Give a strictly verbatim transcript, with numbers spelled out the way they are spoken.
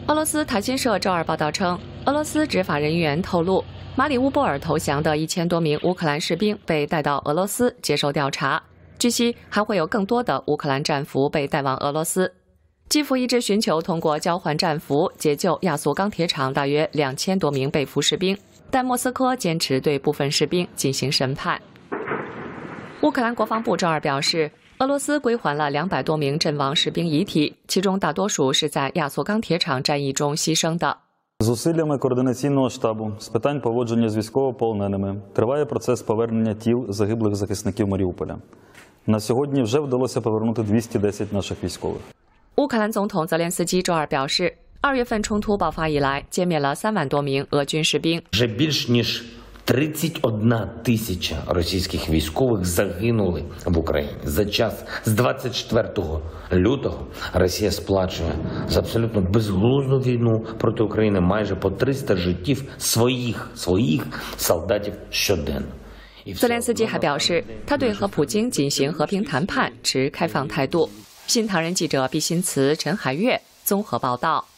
俄罗斯台新社周二报道称，俄罗斯执法人员透露，马里乌波尔投降的一千多名乌克兰士兵被带到俄罗斯接受调查。据悉，还会有更多的乌克兰战俘被带往俄罗斯。基辅一直寻求通过交换战俘解救亚速钢铁厂大约两千多名被俘士兵，但莫斯科坚持对部分士兵进行审判。乌克兰国防部周二表示，俄罗斯归还了两百多名阵亡士兵遗体，其中大多数是在亚速钢铁厂战役中牺牲的。 Зусиллями координаційного штабу з питань поводження з військовополоненими триває процес повернення тіл загиблих захисників Маріуполя. На сьогодні вже вдалося повернути двісті десять наших військових. 乌克兰总统泽连斯基周二表示，二月份冲突爆发以来，歼灭了三万多名俄军士兵。 Вже більш ніж тридцять одна тисяча російських військових загинули в Україні. За час з двадцять четвертого лютого Росія сплачує за абсолютно безглузду війну проти України майже по триста життів своїх, своїх солдатів щоденно. 泽连斯基还表示，他对和普京进行和平谈判持开放态度。新唐人记者毕新慈、陈海月综合报道。